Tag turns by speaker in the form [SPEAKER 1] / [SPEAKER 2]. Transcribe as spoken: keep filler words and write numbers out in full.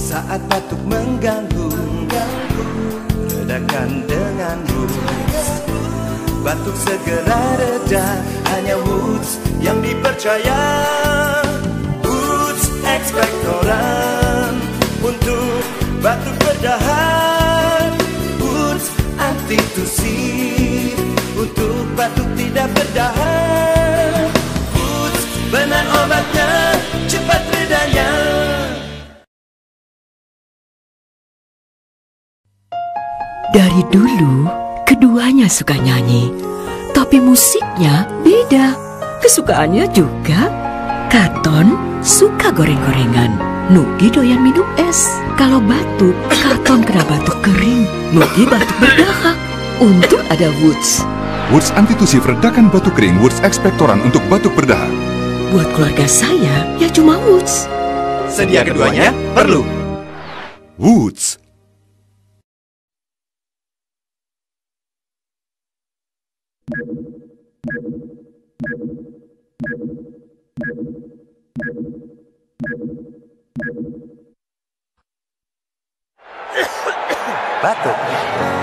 [SPEAKER 1] Saat batuk mengganggu, redakan dengan Woods. Batuk segera reda, hanya Woods yang dipercaya. Woods Expectorant untuk batuk berdahan. Woods antitusif untuk batuk tidak berdahan. Woods benar obatnya, cepat redanya.
[SPEAKER 2] Dari dulu, keduanya suka nyanyi, tapi musiknya beda. Kesukaannya juga. Katon suka goreng-gorengan, Nugi doyan minum es. Kalau batuk, Katon kena batuk kering, Nugi batuk berdahak. Untung ada Woods.
[SPEAKER 3] Woods antitusif redakan batuk kering, Woods Expectorant untuk batuk berdahak.
[SPEAKER 2] Buat keluarga saya, ya cuma Woods.
[SPEAKER 1] Sedia keduanya perlu.
[SPEAKER 3] Woods.
[SPEAKER 1] Batuk